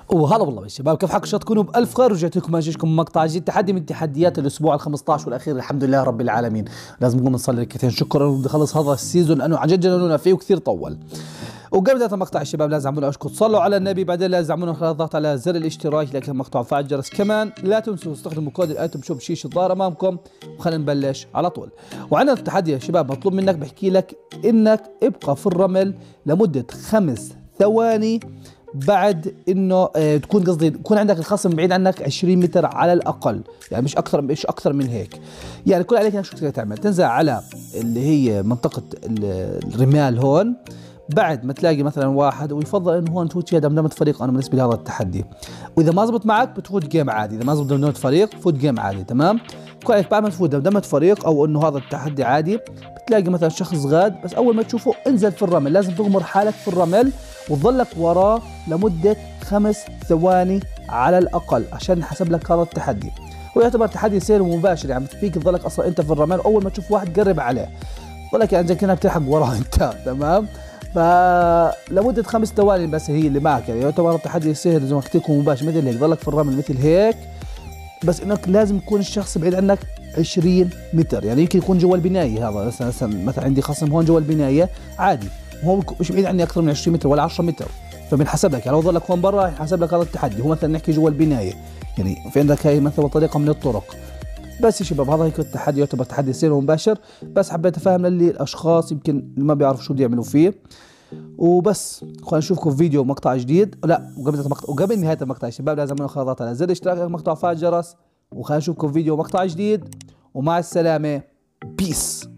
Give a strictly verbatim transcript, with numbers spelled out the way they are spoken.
وهلا والله يا شباب، كيف حالكم؟ ان شاء الله تكونوا بألف خير. ورجعت لكم اجيكم مقطع جديد، تحدي من تحديات الاسبوع ال خمسة عشر والاخير. الحمد لله رب العالمين. لازم نقوم نصلي ركعتين شكرا وبدي اخلص هذا السيزون لانه عن جد جننونا فيه وكثير طول. وقبل بدايه المقطع يا شباب لازم عملوا اشكر تصلوا على النبي، بعدين لازم عملوا خلال الضغط على زر الاشتراك لايك المقطع وفعل الجرس. كمان لا تنسوا تستخدموا كود الايتم شوب شيش الظاهر امامكم. وخلينا نبلش على طول. وعندنا التحدي يا شباب مطلوب منك، بحكي لك انك ابقى في الرمل لمده خمس ثواني بعد انه اه تكون قصدي يكون عندك الخصم بعيد عنك عشرين متر على الاقل، يعني مش اكثر مش اكثر من هيك. يعني كل عليك انك شو تعمل، تنزل على اللي هي منطقه الرمال هون، بعد ما تلاقي مثلا واحد، ويفضل انه هون تفوت فيها دمدمه فريق. انا بالنسبه لي هذا التحدي، واذا ما زبط معك بتفوت جيم عادي، اذا ما زبط دمدمه فريق فوت جيم عادي. تمام؟ كل عليك بعد ما تفوت دمدمه فريق او انه هذا التحدي عادي، بتلاقي مثلا شخص غاد، بس اول ما تشوفه انزل في الرمل، لازم تغمر حالك في الرمل وتظلك وراه لمده خمس ثواني على الاقل عشان نحسب لك هذا التحدي. ويعتبر تحدي سير ومباشر، يعني فيك تظلك اصلا انت في الرمل، اول ما تشوف واحد قرب عليه ظلك يعني زي كأنك بتلحق وراه انت. تمام؟ فلمدة خمس ثواني بس هي اللي معك، يعني يعتبر التحدي سهل زي ما قلت لكم مباشر، مثل هيك ضلك في الرمل مثل هيك، بس انك لازم يكون الشخص بعيد عنك عشرين متر. يعني يمكن يكون جوا البنايه، هذا مثلا مثلا مثلا عندي خصم هون جوا البنايه عادي، هو مش بعيد عني اكثر من عشرين متر ولا عشرة متر، فبنحسب لك. يعني لو ضلك هون برا يحسب لك هذا التحدي. هو مثلا نحكي جوا البنايه، يعني في عندك هاي مثلا طريقه من الطرق. بس يا شباب هذا هيك التحدي، يعتبر تحدي سير ومباشر، بس حبيت افهم للي الاشخاص يمكن اللي ما بيعرفوا شو بده يعملوا فيه. وبس خلينا نشوفكم في فيديو مقطع جديد. لا وقبل المقطع وقبل نهايه المقطع يا شباب لازم تعملوا خطوات على زر الاشتراك المقطع وفعل الجرس. وخلينا نشوفكم في فيديو مقطع جديد، ومع السلامه. بيس.